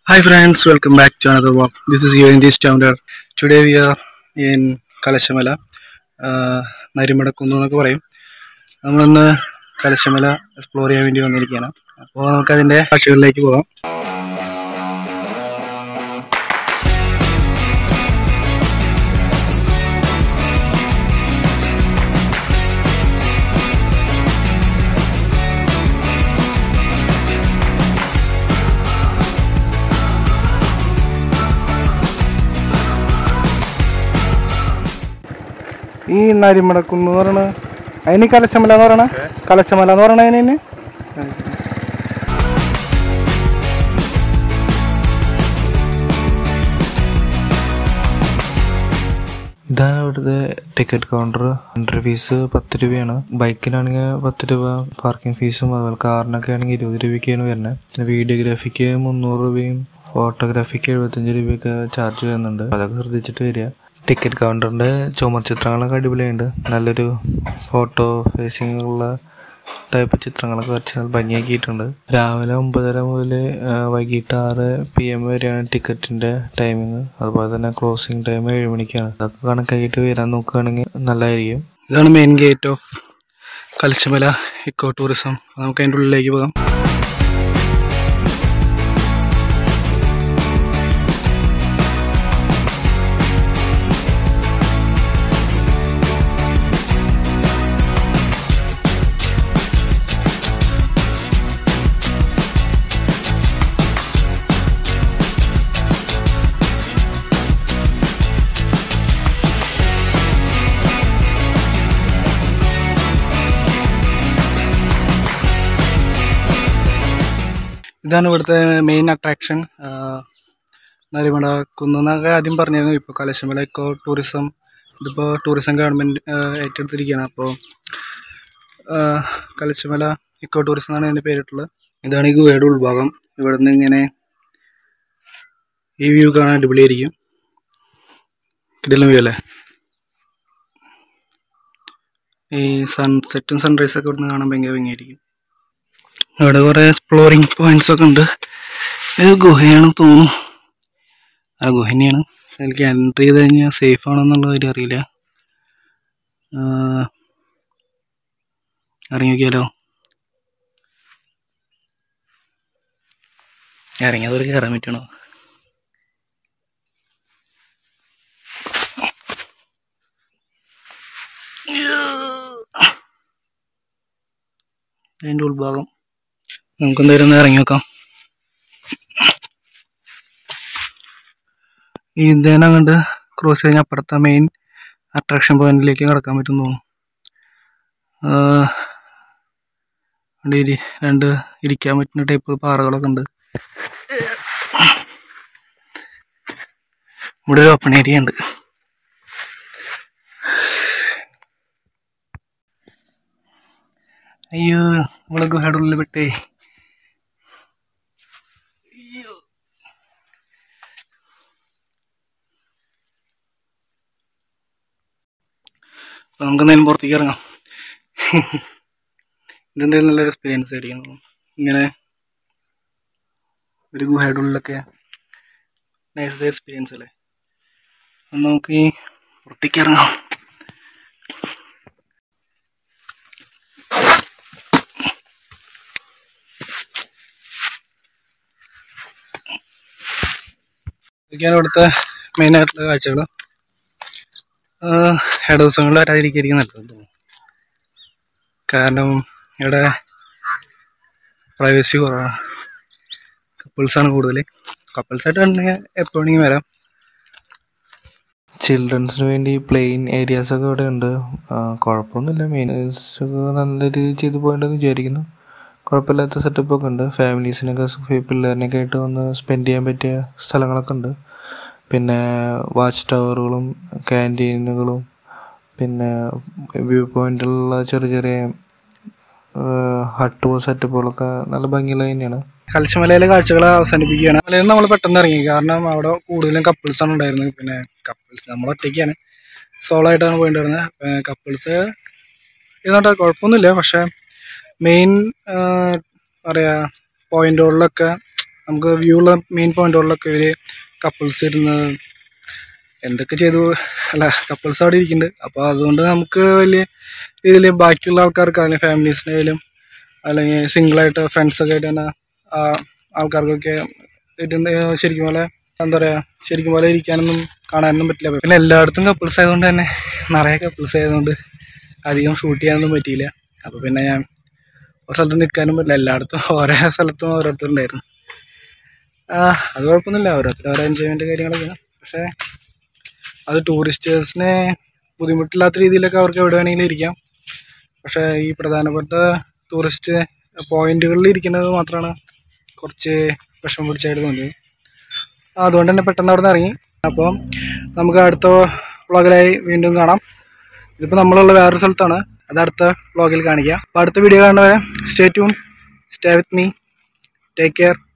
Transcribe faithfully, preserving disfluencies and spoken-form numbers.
Hi friends, welcome back to another walk. This is your English Founder. Today we are in Kalashamala. Uh, Narimada എന്നൊക്കെ പറയും. നമ്മളിന്ന് Kalashamala explore ചെയ്യാൻ വേണ്ടി വന്നിരിക്കുകയാണ്. അപ്പോൾ നമുക്ക് അതിന്റെ കാഴ്ചകളിലേക്ക് പോകാം. ഈ നരിമടക്കുന്ന് എന്ന് പറയണ അതിന് കലശമല എന്ന് പറയണ കലശമല എന്ന് പറയണ അതിന് ഇതാണ് ഇവിടുത്തെ ടിക്കറ്റ് കൗണ്ടർ. എൻട്രി ഫീസ് പത്ത് രൂപയാണ്. ബൈക്കിനാണെങ്കിൽ പത്ത് രൂപ പാർക്കിംഗ് ഫീസും, അതുപോലെ കാറിനൊക്കെ ആണെങ്കിൽ ഇരുപത് രൂപയ്ക്കാണ് വരുന്നത്. പിന്നെ വീഡിയോഗ്രാഫിക്ക് മുന്നൂറ് രൂപയും ഫോട്ടോഗ്രാഫിക്ക് എഴുപത്തഞ്ച് രൂപയൊക്കെ ചാർജ് വരുന്നുണ്ട്. അതൊക്കെ ശ്രദ്ധിച്ചിട്ട് വരിക. ടിക്കറ്റ് കൗണ്ടറിൻ്റെ ചുമർ ചിത്രങ്ങളൊക്കെ അടിപൊളിയുണ്ട്. നല്ലൊരു ഫോട്ടോ ഫേസിംഗ് ഉള്ള ടൈപ്പ് ചിത്രങ്ങളൊക്കെ വരച്ച് നല്ല ഭംഗിയാക്കിയിട്ടുണ്ട്. രാവിലെ ഒമ്പതര മുതൽ വൈകിട്ട് ആറ് പി എം വരെയാണ് ടിക്കറ്റിൻ്റെ ടൈമിങ്. അതുപോലെ തന്നെ ക്ലോസിംഗ് ടൈം ഏഴ് മണിക്കാണ്. അതൊക്കെ കണക്കാക്കിയിട്ട് വരാൻ നോക്കുകയാണെങ്കിൽ നല്ലതായിരിക്കും. ഇതാണ് main gate of Kalashamala eco tourism. നമുക്ക് അതിൻ്റെ ഉള്ളിലേക്ക് പോകാം. ഇതാണ് ഇവിടുത്തെ മെയിൻ അട്രാക്ഷൻ. നരിമട കുന്നൊക്കെ ആദ്യം പറഞ്ഞിരുന്നു. ഇപ്പോൾ കലശമല ഇക്കോ ടൂറിസം ഇതിപ്പോൾ ടൂറിസം ഗവൺമെൻറ് ഏറ്റെടുത്തിരിക്കുകയാണ്. അപ്പോൾ കലശമല ഇക്കോ ടൂറിസം എന്നാണ് അതിൻ്റെ പേരിട്ടുള്ളത്. ഇതാണ് ഈ ഗുഹയുടെ ഉൾഭാഗം. ഇവിടെ നിന്ന് ഇങ്ങനെ ഈ വ്യൂ കാണാൻ അടിപൊളിയായിരിക്കും. ഇതിലും വ്യൂ അല്ലേ. ഈ സൺസെറ്റും സൺറൈസൊക്കെ ഇവിടെ നിന്ന് കാണാൻ ഭയങ്കര ഭംഗിയായിരിക്കും. അവിടെ കുറേ എക്സ്പ്ലോറിങ് പോയിന്റ്സ് ഒക്കെ ഉണ്ട്. ഇത് ഗുഹയാണെന്ന് തോന്നുന്നു. ആ ഗുഹ തന്നെയാണ്. അതിലേക്ക് എൻട്രി ചെയ്ത് കഴിഞ്ഞാൽ സേഫ് ആണോ എന്നുള്ളത് കാര്യം അറിയില്ല. ഇറങ്ങി നോക്കിയാലോ. ഇറങ്ങിയതൊരു കയറാൻ പറ്റണോ? അതിൻ്റെ ഉൾഭാഗം നമുക്ക് എന്തായാലും ഒന്ന് ഇറങ്ങി നോക്കാം. ഇതേനെ അങ്ങോട്ട് ക്രോസ് കഴിഞ്ഞാൽ അപ്പുറത്തെ മെയിൻ അട്രാക്ഷൻ പോയിന്റിലേക്ക് കടക്കാൻ പറ്റും തോന്നുന്നു. അവിടെ രണ്ട് ഇരിക്കാൻ പറ്റുന്ന ടൈപ്പ് പാറകളൊക്കെ ഉണ്ട്. ഇവിടെ ഒരു ഓപ്പൺ ഏരിയ ഉണ്ട്. അയ്യോ, നമ്മളെ ഗുഹയുടെ ഉള്ളിൽ വിട്ടേ. അപ്പൊ നമുക്ക് എന്തായാലും പുറത്തേക്ക് ഇറങ്ങാം. ഇതെന്തായാലും നല്ലൊരു എക്സ്പീരിയൻസ് ആയിരിക്കും. ഇങ്ങനെ ഒരു ഗുഹയുടെ ഉള്ളിലൊക്കെ നൈസ് എക്സ്പീരിയൻസ് അല്ലേ. അപ്പം നമുക്ക് ഈ പുറത്തേക്ക് ഇറങ്ങാം. ഇതൊക്കെയാണ് ഇവിടുത്തെ മെയിനായിട്ടുള്ള കാഴ്ചകൾ. ഇട ദിവസങ്ങളിൽ വരാതിരിക്കും നല്ലത് തോന്നുന്നു. കാരണം ഇവിടെ പ്രൈവസി കുറവാണ്. കപ്പിൾസാണ് കൂടുതൽ. കപ്പിൾസായിട്ട് കണ്ടെങ്കിൽ എപ്പോൾ വേണമെങ്കിൽ വരാം. ചിൽഡ്രൻസിന് വേണ്ടി പ്ലെയിൻ ഏരിയാസൊക്കെ ഇവിടെ ഉണ്ട്. കുഴപ്പമൊന്നുമില്ല. മെയിൻ്റെനൻസ് ഒക്കെ നല്ല രീതിയിൽ ചെയ്ത് പോകേണ്ടതെന്ന് വിചാരിക്കുന്നു. കുഴപ്പമില്ലാത്ത സെറ്റപ്പൊക്കെ ഉണ്ട്. ഫാമിലീസിനൊക്കെ പിള്ളേരിനൊക്കെ ആയിട്ട് വന്ന് സ്പെൻഡ് ചെയ്യാൻ പറ്റിയ സ്ഥലങ്ങളൊക്കെ ഉണ്ട്. പിന്നെ വാച്ച് ടവറുകളും ക്യാൻറ്റീനുകളും പിന്നെ വ്യൂ പോയിന്റിലുള്ള ചെറിയ ചെറിയ ഹട്ട് സെറ്റപ്പുകളൊക്കെ നല്ല ഭംഗിയുള്ള തന്നെയാണ്. കലശമലയിലെ കാഴ്ചകൾ അവസാനിപ്പിക്കുകയാണ്. മലയിൽ നമ്മൾ പെട്ടെന്ന് ഇറങ്ങി. കാരണം അവിടെ കൂടുതലും കപ്പിൾസാണ് ഉണ്ടായിരുന്നത്. പിന്നെ കപ്പിൾസ് നമ്മൾ ഒറ്റയ്ക്കാണ്, സോളോ ആയിട്ടാണ് പോയിട്ടുണ്ടായിരുന്നത്. കപ്പിൾസ് ഇതുകൊണ്ട് കുഴപ്പമൊന്നുമില്ല. പക്ഷേ മെയിൻ പറയാ പോയിന്റുകളിലൊക്കെ നമുക്ക് വ്യൂ ഉള്ള മെയിൻ പോയിന്റുകളിലൊക്കെ ഇവർ കപ്പിൾസ് ഇരുന്ന് എന്തൊക്കെ ചെയ്തു അല്ല കപ്പിൾസ് അവിടെ ഇരിക്കുന്നുണ്ട്. അപ്പോൾ അതുകൊണ്ട് നമുക്ക് വലിയ രീതിയിൽ ബാക്കിയുള്ള ആൾക്കാർക്ക് അല്ലെങ്കിൽ ഫാമിലീസിനായാലും അല്ലെങ്കിൽ സിംഗിളായിട്ട് ഫ്രണ്ട്സൊക്കെ ആയിട്ട് തന്നെ ആൾക്കാർക്കൊക്കെ ഇരുന്ന് ശരിക്കും പോലെ എന്താ പറയുക ശരിക്കും പോലെ ഇരിക്കാനൊന്നും കാണാനൊന്നും പറ്റില്ല. പിന്നെ എല്ലായിടത്തും കപ്പിൾസ് ആയതുകൊണ്ട് തന്നെ നിറയെ കപ്പിൾസ് ആയതുകൊണ്ട് അധികം ഷൂട്ട് ചെയ്യാനൊന്നും പറ്റിയില്ല. അപ്പോൾ പിന്നെ ഞാൻ ഒരു സ്ഥലത്ത് നിൽക്കാനും പറ്റില്ല, എല്ലായിടത്തും ഓരോ സ്ഥലത്തും ഓരോരുത്തരുണ്ടായിരുന്നു. അത് കുഴപ്പമൊന്നുമില്ല, ഓരോരുത്തർ ഓരോ എൻജോയ്മെൻറ്റ് കാര്യങ്ങളൊക്കെ. പക്ഷേ അത് ടൂറിസ്റ്റേഴ്സിനെ ബുദ്ധിമുട്ടില്ലാത്ത രീതിയിലൊക്കെ അവർക്ക് എവിടെ വേണമെങ്കിലും ഇരിക്കാം. പക്ഷേ ഈ പ്രധാനപ്പെട്ട ടൂറിസ്റ്റ് പോയിന്റുകളിൽ ഇരിക്കുന്നത് മാത്രമാണ് കുറച്ച് വിഷമം പിടിച്ചായിട്ട് തോന്നിയത്. അതുകൊണ്ട് തന്നെ പെട്ടെന്ന് അവിടെ നിന്ന് ഇറങ്ങി. അപ്പോൾ നമുക്ക് അടുത്ത വ്ളോഗിലായി വീണ്ടും കാണാം. ഇതിപ്പോൾ നമ്മളുള്ള വേറൊരു സ്ഥലത്താണ്, അത് അടുത്ത വ്ളോഗിൽ കാണിക്കാം. അപ്പോൾ അടുത്ത വീഡിയോ കാണുന്നവരെ stay tune, stay with me, take care.